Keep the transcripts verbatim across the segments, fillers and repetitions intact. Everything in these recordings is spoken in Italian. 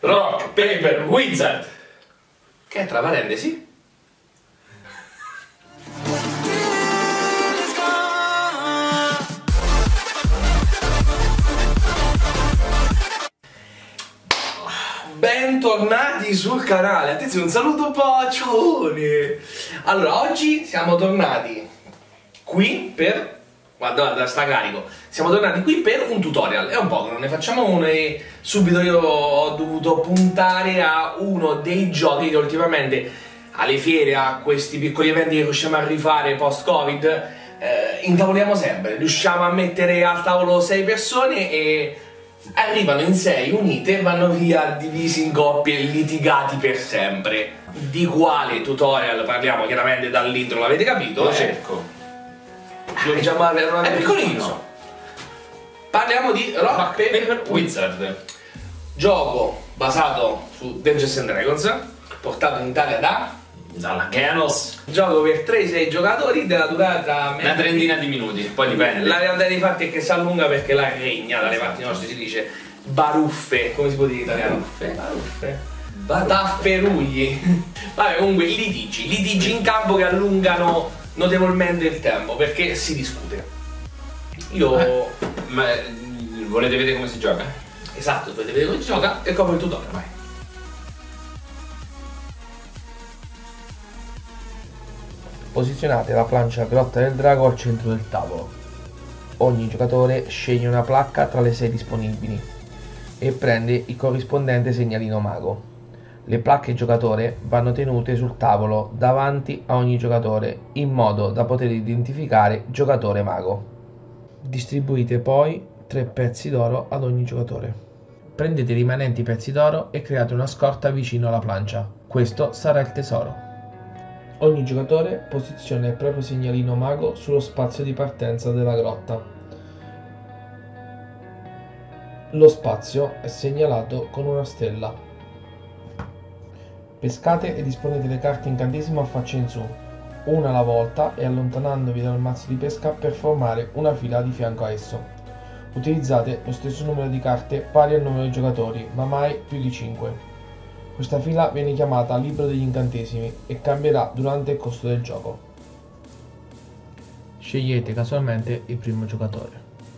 Rock, paper, wizard. Che è tra parentesi? Bentornati sul canale. Attenzione, un saluto un po' ciaone. Allora, oggi siamo tornati qui per... Guarda, guarda, sta carico. Siamo tornati qui per un tutorial. È un po' che non ne facciamo uno e subito io ho dovuto puntare a uno dei giochi che ultimamente alle fiere, a questi piccoli eventi che riusciamo a rifare post-Covid, eh, intavoliamo sempre. Riusciamo a mettere al tavolo sei persone e arrivano in sei unite e vanno via divisi in coppie e litigati per sempre. Di quale tutorial parliamo? Chiaramente dall'intro l'avete capito. Lo eh? cerco. Lo diciamo, È piccolino. Parliamo di Rock, Rock, Paper, paper, wizard. Gioco basato su Dungeons and Dragons, portato in Italia da... Dalla Genos. Gioco per tre sei giocatori della durata... Una trentina di minuti, poi dipende. La realtà dei fatti è che si allunga perché la regna dalle parti nostre si dice baruffe, come si può dire in italiano? Baruffe. Baruffe. Batafferugli. Vabbè, comunque litigi, litigi in campo che allungano notevolmente il tempo perché si discute. Io... Eh, ma volete vedere come si gioca? Esatto, dovete vedere come si gioca e copro il tutorial, vai. Posizionate la plancia Grotta del Drago al centro del tavolo. Ogni giocatore sceglie una placca tra le sei disponibili e prende il corrispondente segnalino mago. Le placche giocatore vanno tenute sul tavolo davanti a ogni giocatore in modo da poter identificare giocatore mago. Distribuite poi tre pezzi d'oro ad ogni giocatore. Prendete i rimanenti pezzi d'oro e create una scorta vicino alla plancia. Questo sarà il tesoro. Ogni giocatore posiziona il proprio segnalino mago sullo spazio di partenza della grotta. Lo spazio è segnalato con una stella. Pescate e disponete le carte incantesimo a faccia in su, una alla volta e allontanandovi dal mazzo di pesca per formare una fila di fianco a esso. Utilizzate lo stesso numero di carte pari al numero di giocatori, ma mai più di cinque. Questa fila viene chiamata libro degli incantesimi e cambierà durante il corso del gioco. Scegliete casualmente il primo giocatore.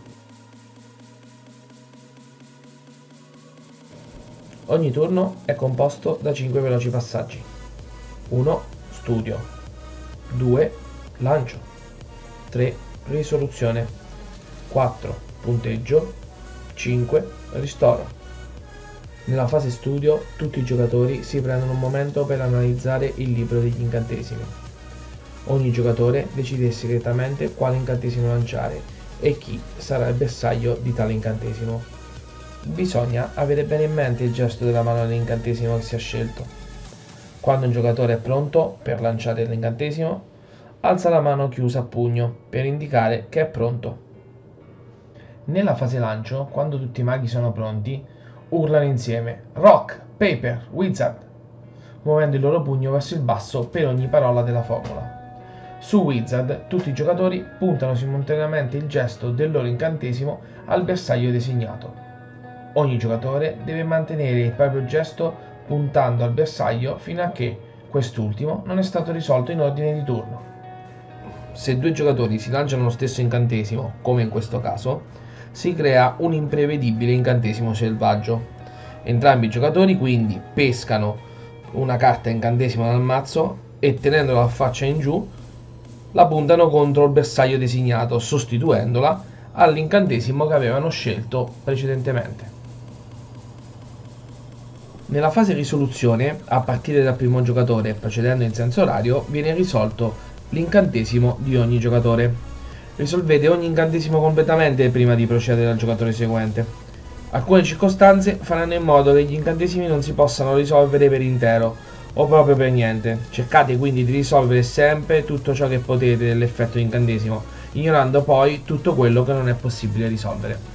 Ogni turno è composto da cinque veloci passaggi. uno. Studio. due. Lancio. tre. Risoluzione. quattro. Punteggio. cinque. Ristoro. Nella fase studio tutti i giocatori si prendono un momento per analizzare il libro degli incantesimi. Ogni giocatore decide segretamente quale incantesimo lanciare e chi sarà il bersaglio di tale incantesimo. Bisogna avere bene in mente il gesto della mano dell'incantesimo che si ha scelto. Quando un giocatore è pronto per lanciare l'incantesimo, alza la mano chiusa a pugno per indicare che è pronto. Nella fase lancio, quando tutti i maghi sono pronti, urlano insieme Rock, Paper, Wizard, muovendo il loro pugno verso il basso per ogni parola della formula. Su Wizard tutti i giocatori puntano simultaneamente il gesto del loro incantesimo al bersaglio designato. Ogni giocatore deve mantenere il proprio gesto puntando al bersaglio fino a che quest'ultimo non è stato risolto in ordine di turno. Se due giocatori si lanciano lo stesso incantesimo, come in questo caso, si crea un imprevedibile incantesimo selvaggio. Entrambi i giocatori quindi pescano una carta incantesimo dal mazzo e tenendola a faccia in giù la puntano contro il bersaglio designato, sostituendola all'incantesimo che avevano scelto precedentemente. Nella fase risoluzione, a partire dal primo giocatore procedendo in senso orario, viene risolto l'incantesimo di ogni giocatore. Risolvete ogni incantesimo completamente prima di procedere al giocatore seguente. Alcune circostanze faranno in modo che gli incantesimi non si possano risolvere per intero o proprio per niente. Cercate quindi di risolvere sempre tutto ciò che potete dell'effetto incantesimo, ignorando poi tutto quello che non è possibile risolvere.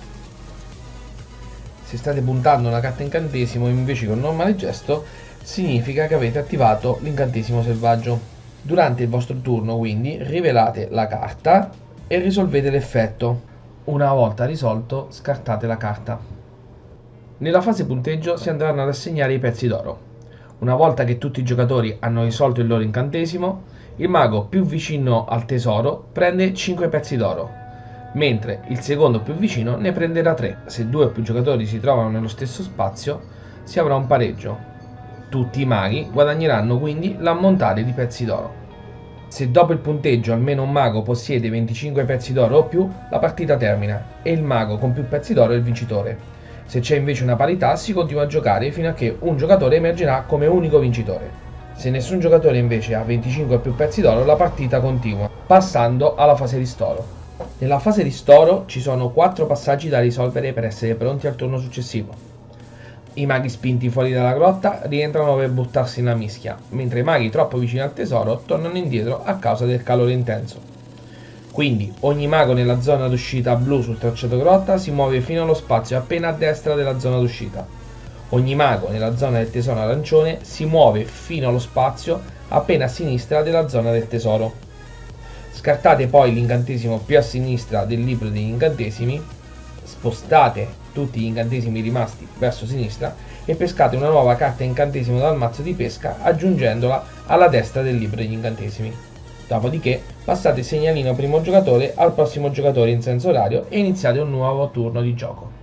Se state puntando una carta incantesimo invece che un normale gesto, significa che avete attivato l'incantesimo selvaggio. Durante il vostro turno, quindi, rivelate la carta e risolvete l'effetto. Una volta risolto, scartate la carta. Nella fase punteggio si andranno ad assegnare i pezzi d'oro. Una volta che tutti i giocatori hanno risolto il loro incantesimo, il mago più vicino al tesoro prende cinque pezzi d'oro, mentre il secondo più vicino ne prenderà tre. Se due o più giocatori si trovano nello stesso spazio, si avrà un pareggio. Tutti i maghi guadagneranno quindi l'ammontare di pezzi d'oro. Se dopo il punteggio almeno un mago possiede venticinque pezzi d'oro o più, la partita termina e il mago con più pezzi d'oro è il vincitore. Se c'è invece una parità, si continua a giocare fino a che un giocatore emergerà come unico vincitore. Se nessun giocatore invece ha venticinque o più pezzi d'oro, la partita continua, passando alla fase ristoro. Nella fase ristoro ci sono quattro passaggi da risolvere per essere pronti al turno successivo. I maghi spinti fuori dalla grotta rientrano per buttarsi nella mischia, mentre i maghi troppo vicini al tesoro tornano indietro a causa del calore intenso. Quindi ogni mago nella zona d'uscita blu sul tracciato grotta si muove fino allo spazio appena a destra della zona d'uscita. Ogni mago nella zona del tesoro arancione si muove fino allo spazio appena a sinistra della zona del tesoro. Scartate poi l'incantesimo più a sinistra del libro degli incantesimi, spostate tutti gli incantesimi rimasti verso sinistra e pescate una nuova carta incantesimo dal mazzo di pesca aggiungendola alla destra del libro degli incantesimi. Dopodiché passate il segnalino primo giocatore al prossimo giocatore in senso orario e iniziate un nuovo turno di gioco.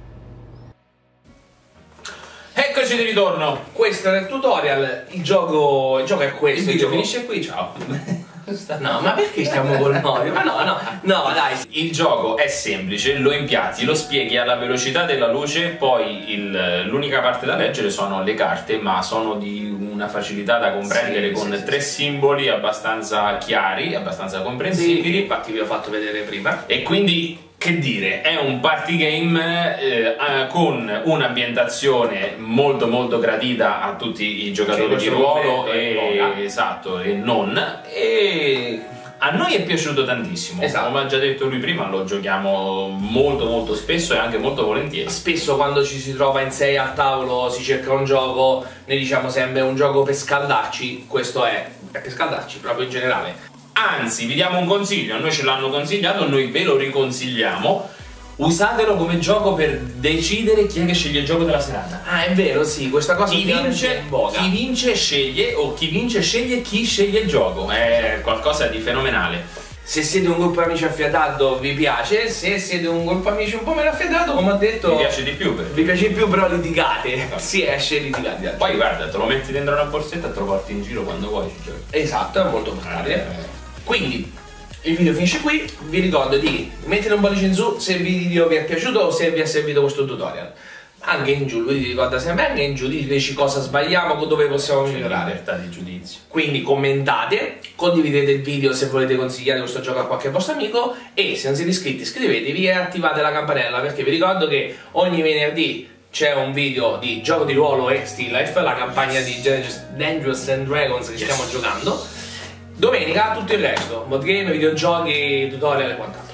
Eccoci di ritorno. Questo era il tutorial, il gioco, il gioco è questo. Il video gioco... finisce qui, ciao. No, ma perché stiamo col noio? Ma no, no, no, dai. Il gioco è semplice, lo impiatti, lo spieghi alla velocità della luce, poi il- l'unica parte da leggere sono le carte, ma sono di una facilità da comprendere Sì, con sì, sì, tre sì. simboli abbastanza chiari, abbastanza comprensibili. Infatti vi ho fatto vedere prima. E quindi, che dire, è un party game eh, eh, con un'ambientazione molto molto gradita a tutti i giocatori Che di in questo ruolo momento è e, poca. esatto, e non, e a noi è piaciuto tantissimo. Esatto. Come ha già detto lui prima, lo giochiamo molto molto spesso e anche molto volentieri. Spesso quando ci si trova in sei al tavolo si cerca un gioco, ne diciamo sempre un gioco per scaldarci, questo è, è per scaldarci proprio in generale. Anzi, vi diamo un consiglio, a noi ce l'hanno consigliato, noi ve lo riconsigliamo. Usatelo come gioco per decidere chi è che sceglie il gioco della serata. Ah, è vero, sì, questa cosa Chi vince, è in voga. chi vince sceglie, o chi vince sceglie chi sceglie il gioco. È qualcosa di fenomenale. Se siete un gruppo amici affiatato vi piace, se siete un gruppo amici un po' meno affiatato, come ho detto, Mi piace di più. Perché... vi piace più, però litigate. Si esce litigati. Poi guarda, te lo metti dentro una borsetta e te lo porti in giro quando vuoi. Ci giochi. Esatto, è molto portatile. Eh. Quindi il video finisce qui, vi ricordo di mettere un pollice in su se il video vi è piaciuto o se vi è servito questo tutorial. Anche in giù, lui ti ricorda sempre, anche in giù diteci cosa sbagliamo, dove possiamo C'è migliorare. libertà di giudizio. Quindi commentate, condividete il video se volete consigliare questo gioco a qualche vostro amico e se non siete iscritti iscrivetevi e attivate la campanella, perché vi ricordo che ogni venerdì c'è un video di gioco di ruolo e Still Life, la campagna di Dangerous and Dragons che Yes. stiamo giocando. Domenica tutto il resto, mod game, videogiochi, tutorial e quant'altro.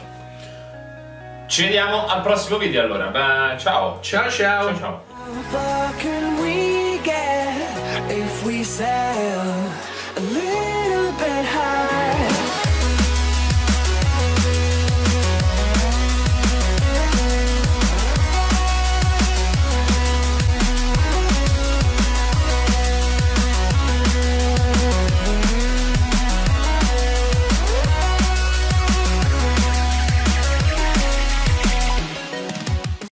Ci vediamo al prossimo video allora. Beh, ciao. Ciao ciao! Ciao ciao. How far can we get if we sail?